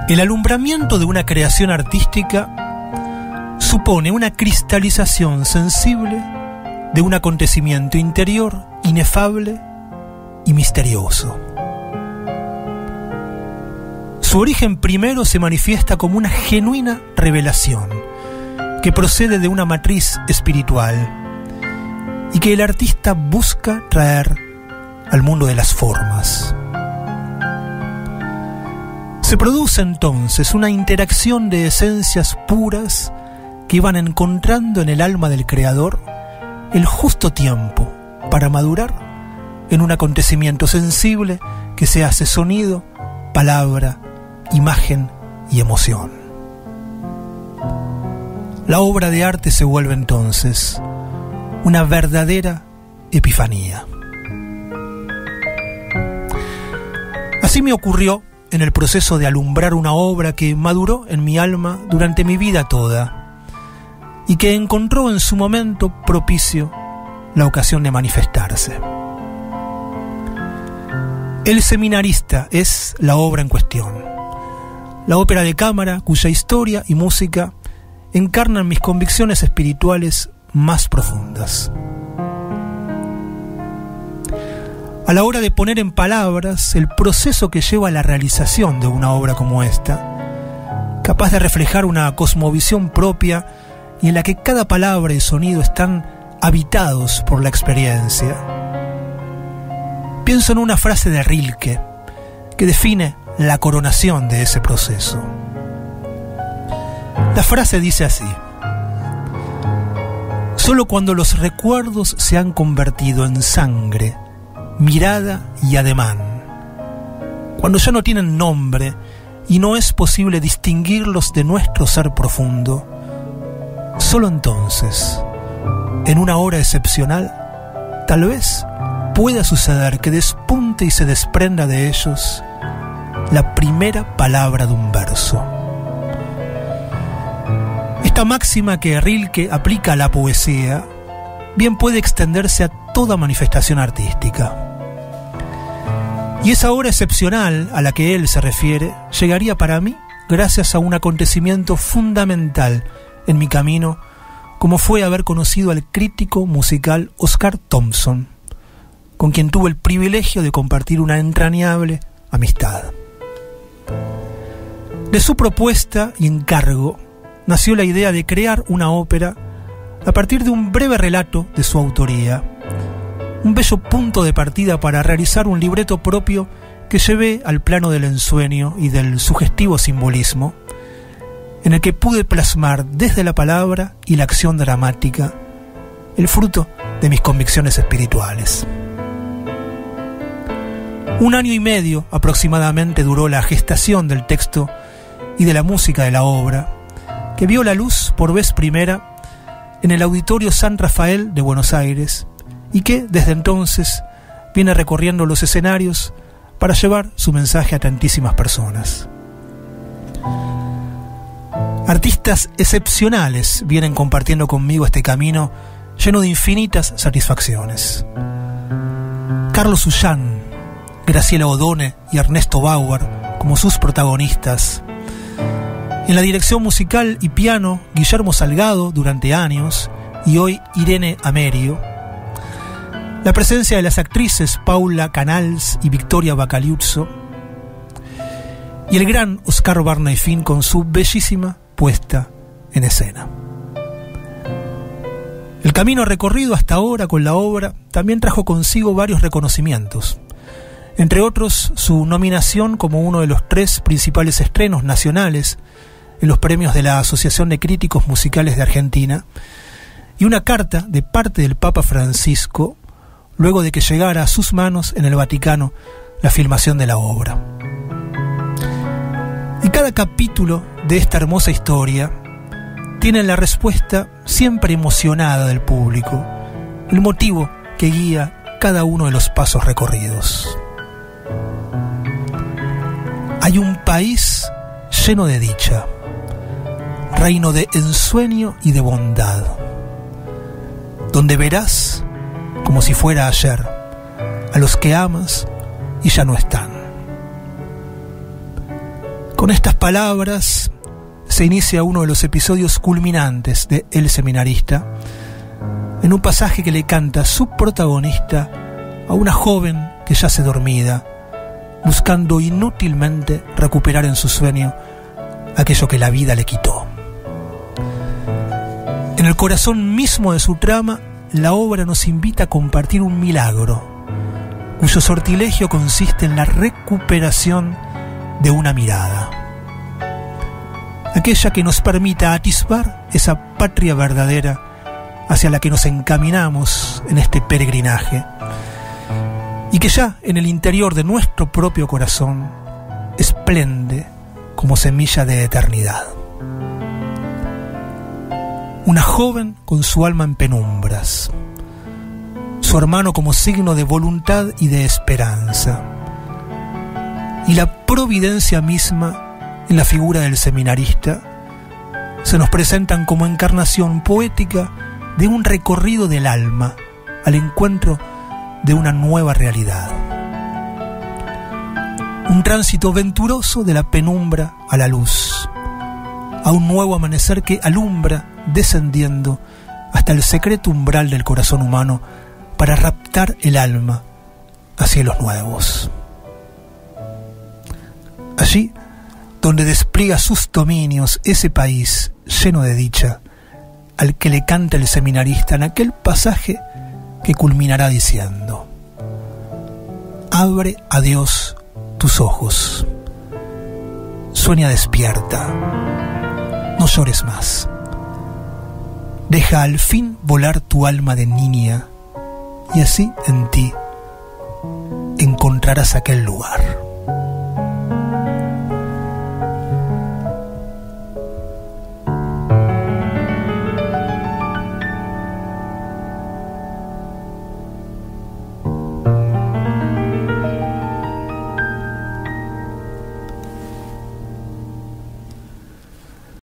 El alumbramiento de una creación artística supone una cristalización sensible de un acontecimiento interior inefable y misterioso. Su origen primero se manifiesta como una genuina revelación que procede de una matriz espiritual y que el artista busca traer al mundo de las formas. Se produce entonces una interacción de esencias puras que van encontrando en el alma del creador el justo tiempo para madurar en un acontecimiento sensible que se hace sonido, palabra, imagen y emoción. La obra de arte se vuelve entonces una verdadera epifanía. Así me ocurrió en el proceso de alumbrar una obra que maduró en mi alma durante mi vida toda y que encontró en su momento propicio la ocasión de manifestarse. El Seminarista es la obra en cuestión, la ópera de cámara cuya historia y música encarnan mis convicciones espirituales más profundas. A la hora de poner en palabras el proceso que lleva a la realización de una obra como esta, capaz de reflejar una cosmovisión propia y en la que cada palabra y sonido están habitados por la experiencia, pienso en una frase de Rilke que define la coronación de ese proceso. La frase dice así: solo cuando los recuerdos se han convertido en sangre, mirada y ademán, cuando ya no tienen nombre y no es posible distinguirlos de nuestro ser profundo, solo entonces, en una hora excepcional, tal vez pueda suceder que despunte y se desprenda de ellos la primera palabra de un verso. Esta máxima que Rilke aplica a la poesía bien puede extenderse a toda manifestación artística. Y esa hora excepcional a la que él se refiere llegaría para mí gracias a un acontecimiento fundamental en mi camino, como fue haber conocido al crítico musical Oscar Thompson, con quien tuve el privilegio de compartir una entrañable amistad. De su propuesta y encargo nació la idea de crear una ópera a partir de un breve relato de su autoría, un bello punto de partida para realizar un libreto propio que llevé al plano del ensueño y del sugestivo simbolismo, en el que pude plasmar desde la palabra y la acción dramática el fruto de mis convicciones espirituales. 1 año y medio aproximadamente duró la gestación del texto y de la música de la obra, que vio la luz por vez primera en el Auditorio San Rafael de Buenos Aires y que desde entonces viene recorriendo los escenarios para llevar su mensaje a tantísimas personas. Artistas excepcionales vienen compartiendo conmigo este camino lleno de infinitas satisfacciones. Carlos Ullán, Graciela Odone y Ernesto Bauer como sus protagonistas. En la dirección musical y piano, Guillermo Salgado durante años y hoy Irene Amerio. La presencia de las actrices Paula Canals y Victoria Bacaliuzzo. Y el gran Oscar Barneyfin con su bellísima puesta en escena. El camino recorrido hasta ahora con la obra también trajo consigo varios reconocimientos. Entre otros, su nominación como uno de los 3 principales estrenos nacionales en los premios de la Asociación de Críticos Musicales de Argentina, y una carta de parte del Papa Francisco luego de que llegara a sus manos en el Vaticano la filmación de la obra. Y cada capítulo de esta hermosa historia tiene la respuesta siempre emocionada del público, el motivo que guía cada uno de los pasos recorridos. Hay un país lleno de dicha, reino de ensueño y de bondad, donde verás, como si fuera ayer, a los que amas y ya no están. Con estas palabras se inicia uno de los episodios culminantes de El Seminarista, en un pasaje que le canta su protagonista a una joven que yace dormida, buscando inútilmente recuperar en su sueño aquello que la vida le quitó. En el corazón mismo de su trama, la obra nos invita a compartir un milagro, cuyo sortilegio consiste en la recuperación de una mirada, aquella que nos permita atisbar esa patria verdadera hacia la que nos encaminamos en este peregrinaje, y que ya en el interior de nuestro propio corazón esplende como semilla de eternidad. Una joven con su alma en penumbras, su hermano como signo de voluntad y de esperanza, y la providencia misma en la figura del seminarista se nos presentan como encarnación poética de un recorrido del alma al encuentro de una nueva realidad. Un tránsito venturoso de la penumbra a la luz, a un nuevo amanecer que alumbra descendiendo hasta el secreto umbral del corazón humano para raptar el alma a cielos nuevos. Allí, donde despliega sus dominios ese país lleno de dicha, al que le canta el seminarista en aquel pasaje que culminará diciendo: abre a Dios tus ojos, sueña despierta, no llores más, deja al fin volar tu alma de niña, y así en ti encontrarás aquel lugar.